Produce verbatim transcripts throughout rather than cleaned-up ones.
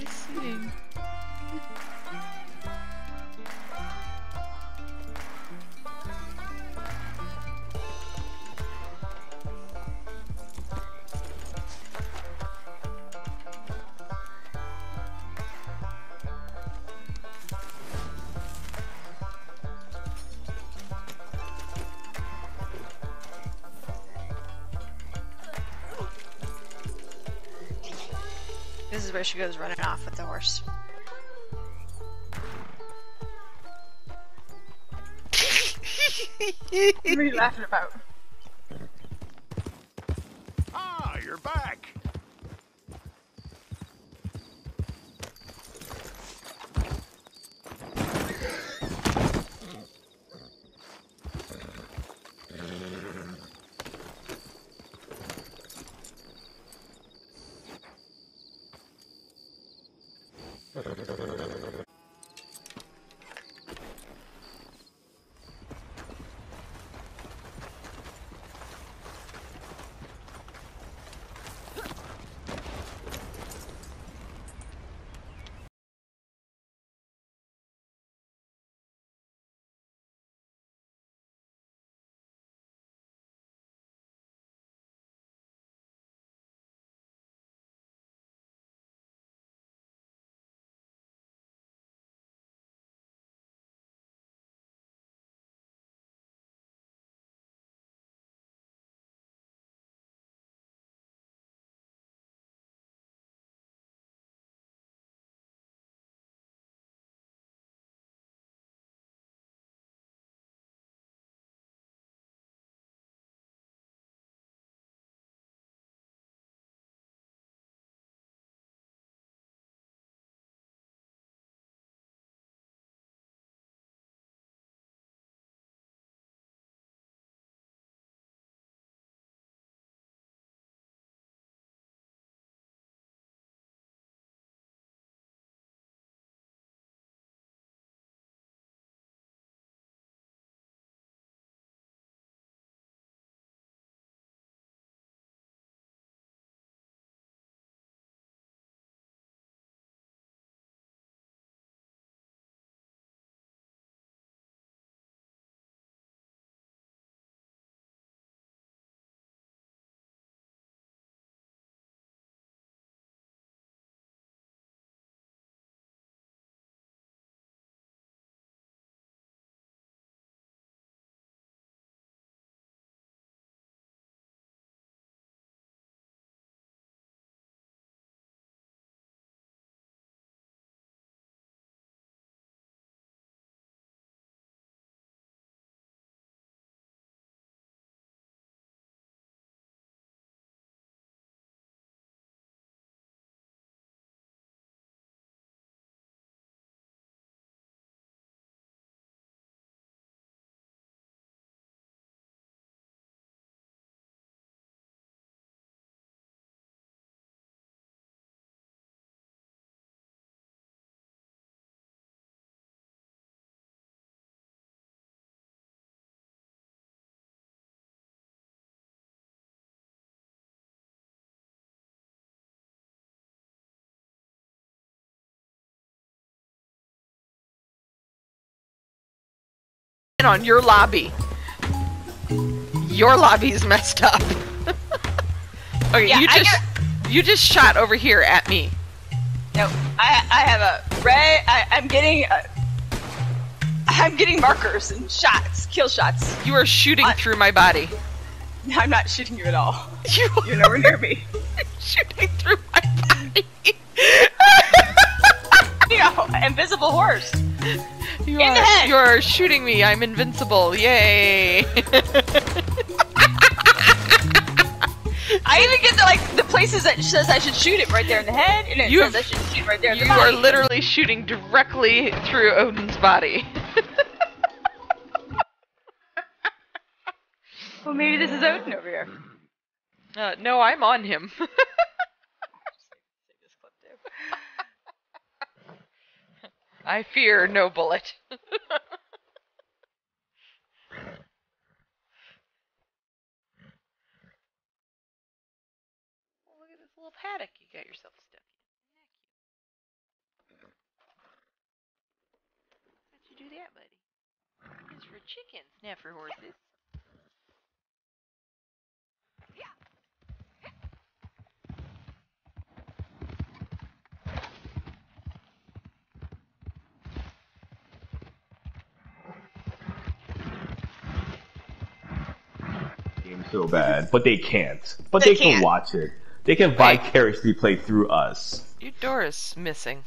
seeing? This is where she goes running off with the horse. What are you laughing about? Ah, you're back. On your lobby. Your lobby's messed up. Okay, Yeah, you I just got... you just shot over here at me. No, I I have a red. I, I'm getting. A, I'm getting markers and shots, kill shots. You are shooting I, through my body. I'm not shooting you at all. You You're nowhere near me. Shooting through my body. You know, invisible horse. You In are, the head. you are shooting me. I'm invincible. Yay! I even get the like the places that says I should shoot it right there in the head, and it You says have- I should shoot right there in the You body. are literally shooting directly through Odin's body. Well, maybe this is Odin over here. Uh, no, I'm on him. I fear no bullet. Oh, look at this little paddock you got yourself stuck in. that, buddy? It's for chickens, not for horses. Game so bad, but they can't. But They they, can can't. watch it. They can vicariously play through us. Your door is missing.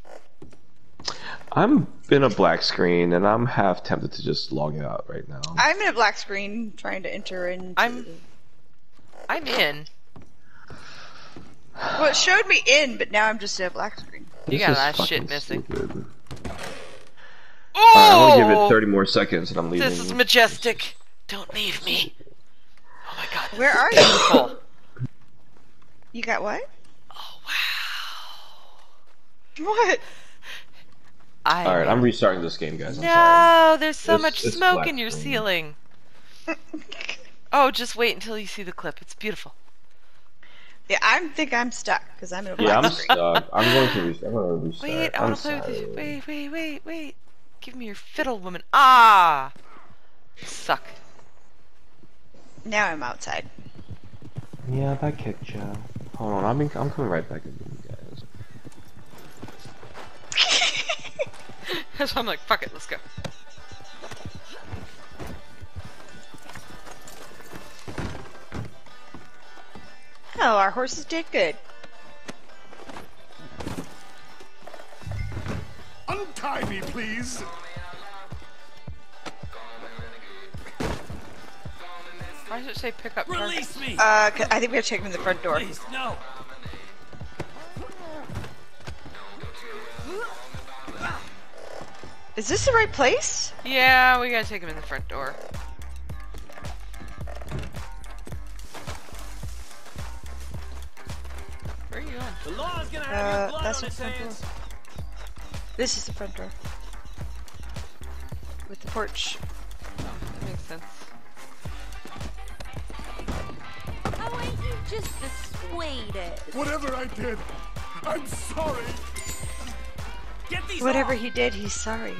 I'm in a black screen, and I'm half tempted to just log out right now. I'm in a black screen trying to enter into. I'm- I'm in. Well, it showed me in, but now I'm just in a black screen. You This got is a lot of shit fucking missing. stupid. Oh! Alright, I'm gonna give it thirty more seconds, and I'm leaving. This is majestic. Don't leave me. Oh my god. This Where is are you? beautiful. You got what? Oh wow. What? I Alright, I'm restarting this game, guys. I'm sorry. No, there's so It's- much it's smoke black in your screen. ceiling. Oh, just wait until you see the clip. It's beautiful. Yeah, I think I'm stuck because I'm in a black Yeah, I'm screen. stuck. I'm going to restart. I'm going to restart. Wait, I I'm want to play with sorry. you. Wait, wait, wait, wait. Give me your fiddle, woman. Ah! Suck. Now I'm outside. Yeah, that kicked you. Hold on, I'm, in, I'm coming right back in, guys. So I'm like, fuck it, let's go. Oh, our horses did good. Untie me, please. Why does it say pick up target? Release me! Uh, 'cause I think we have to take him to the front door. Please, no! Is this the right place? Yeah, we gotta take him in the front door. Where are you going? The law's gonna have Uh, your blood that's on the its front door. hands. This is the front door. With the porch. That makes sense. How ain't you just persuaded? Whatever I did, I'm sorry. Get these Whatever off. he did, he's sorry.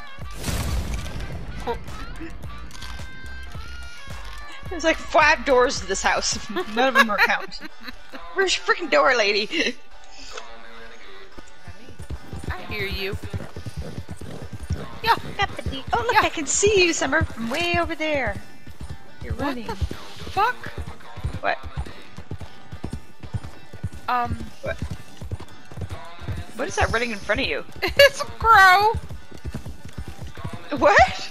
There's like five doors to this house. None of them are counted. Where's your freaking door, lady? I hear you. Oh, look, I can see you, Summer, from way over there. You're What running. the fuck? What? Um, What? What is that running in front of you? it's a crow! What?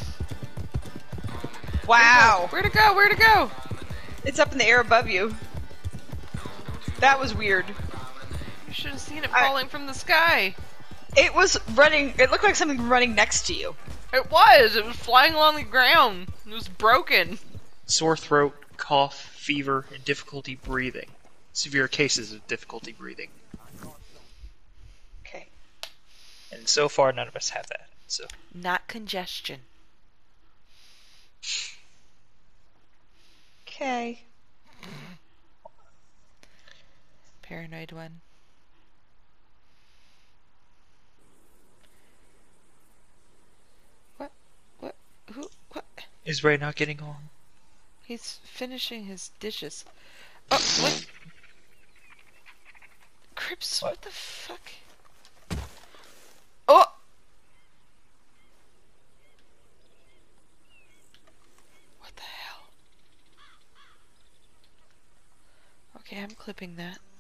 Wow. Where'd it go? Where'd it go? It's up in the air above you. That was weird. You should have seen it I- falling from the sky. It was running, it looked like something running next to you. It was. It was flying along the ground. It was broken. Sore throat, cough, fever, and difficulty breathing. Severe cases of difficulty breathing. Okay. And so far, none of us have that. So Not congestion. Okay. Paranoid one. What? What? Who? What? is Ray not getting on? He's finishing his dishes. Oh, what? Crips, what, What? the fuck? Oh! What the hell? Okay, I'm clipping that.